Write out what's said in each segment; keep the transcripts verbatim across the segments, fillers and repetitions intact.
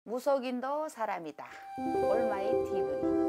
무속인도 사람이다. 올마이 티비.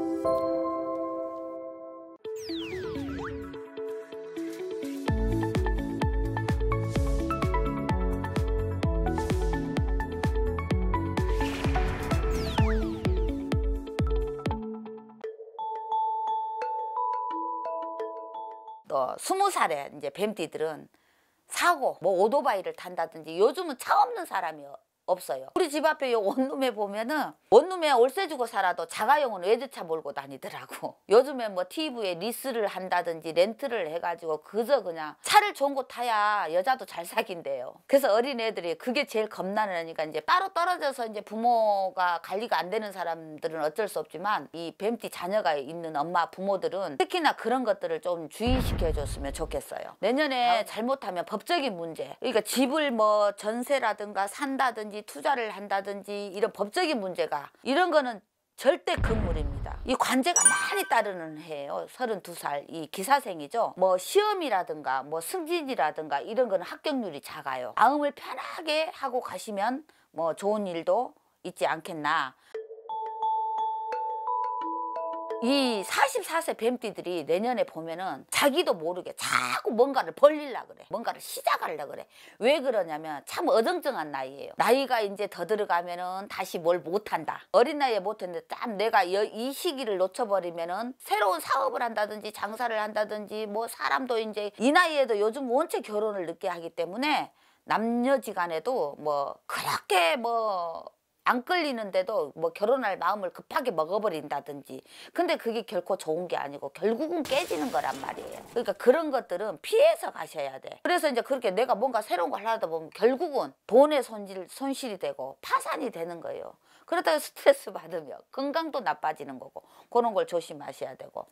또 스무 살에 이제 뱀띠들은 사고 뭐 오토바이를 탄다든지 요즘은 차 없는 사람이 없어요. 우리 집 앞에 요 원룸에 보면은 원룸에 월세 주고 살아도 자가용은 외제차 몰고 다니더라고. 요즘에 뭐 티비에 리스를 한다든지 렌트를 해가지고 그저 그냥 차를 좋은 거 타야 여자도 잘 사귄대요. 그래서 어린애들이 그게 제일 겁나니까 이제 따로 떨어져서 이제 부모가 관리가 안 되는 사람들은 어쩔 수 없지만 이 뱀띠 자녀가 있는 엄마 부모들은 특히나 그런 것들을 좀 주의시켜 줬으면 좋겠어요. 내년에 잘못하면 법적인 문제, 그러니까 집을 뭐 전세라든가 산다든지 투자를 한다든지 이런 법적인 문제가 이런 거는 절대 금물입니다. 이 관제가 많이 따르는 해예요. 서른두 살 이 기사생이죠. 뭐 시험이라든가 뭐 승진이라든가 이런 거는 합격률이 작아요. 마음을 편하게 하고 가시면 뭐 좋은 일도 있지 않겠나. 이 사십사 세 뱀띠들이 내년에 보면은 자기도 모르게 자꾸 뭔가를 벌리려고 그래. 뭔가를 시작하려고 그래. 왜 그러냐면 참 어정쩡한 나이예요. 나이가 이제 더 들어가면은 다시 뭘 못한다. 어린 나이에 못했는데 참 내가 이 시기를 놓쳐버리면은 새로운 사업을 한다든지 장사를 한다든지 뭐 사람도 이제 이 나이에도 요즘 원체 결혼을 늦게 하기 때문에 남녀지간에도 뭐 그렇게 뭐 안 끌리는데도 뭐 결혼할 마음을 급하게 먹어버린다든지. 근데 그게 결코 좋은 게 아니고 결국은 깨지는 거란 말이에요. 그러니까 그런 것들은 피해서 가셔야 돼. 그래서 이제 그렇게 내가 뭔가 새로운 걸 하다 보면 결국은 돈의 손실, 손실이 되고 파산이 되는 거예요. 그러다가 스트레스 받으면 건강도 나빠지는 거고 그런 걸 조심하셔야 되고.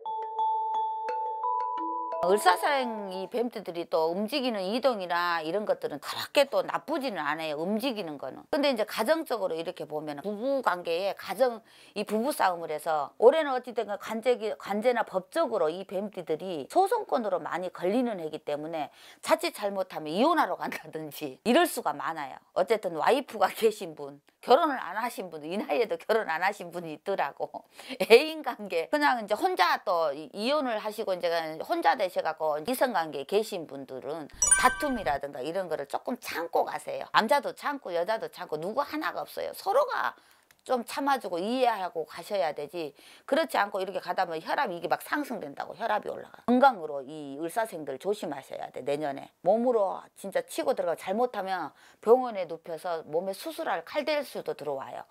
을사생 이 뱀띠들이 또 움직이는 이동이나 이런 것들은 그렇게 또 나쁘지는 않아요. 움직이는 거는. 근데 이제 가정적으로 이렇게 보면 부부 관계에 가정 이 부부 싸움을 해서 올해는 어찌됐든 관제, 관제나 법적으로 이 뱀띠들이 소송권으로 많이 걸리는 해기 때문에 자칫 잘못하면 이혼하러 간다든지 이럴 수가 많아요. 어쨌든 와이프가 계신 분, 결혼을 안 하신 분, 이 나이에도 결혼 안 하신 분이 있더라고. 애인 관계 그냥 이제 혼자 또 이혼을 하시고 이제 혼자 되셔갖고 이성관계에 계신 분들은 다툼이라든가 이런 거를 조금 참고 가세요. 남자도 참고 여자도 참고 누구 하나가 없어요. 서로가 좀 참아주고 이해하고 가셔야 되지. 그렇지 않고 이렇게 가다 보면 혈압이 이게 막 상승된다고. 혈압이 올라가. 건강으로 이 을사생들 조심하셔야 돼. 내년에 몸으로 진짜 치고 들어가 잘못하면 병원에 눕혀서 몸에 수술할 칼댈 수도 들어와요.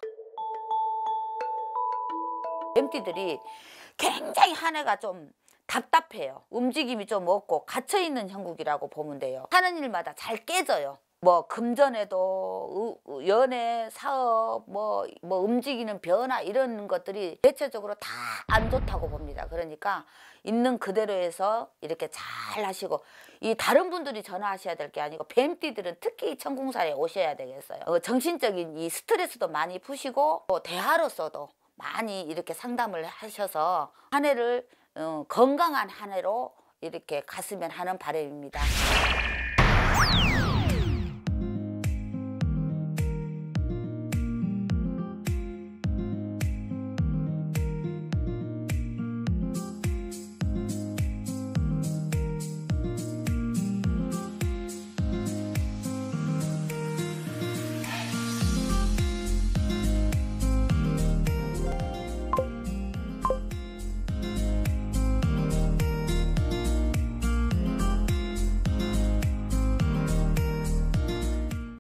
뱀띠들이 굉장히 한 해가 좀 답답해요. 움직임이 좀 없고 갇혀있는 형국이라고 보면 돼요. 하는 일마다 잘 깨져요. 뭐 금전에도 연애, 사업, 뭐, 뭐 움직이는 변화 이런 것들이 대체적으로 다 안 좋다고 봅니다. 그러니까 있는 그대로에서 이렇게 잘 하시고 이 다른 분들이 전화하셔야 될 게 아니고 뱀띠들은 특히 천궁살에 오셔야 되겠어요. 어, 정신적인 이 스트레스도 많이 푸시고 또 대화로서도 많이 이렇게 상담을 하셔서 한 해를 어, 건강한 한 해로 이렇게 갔으면 하는 바람입니다.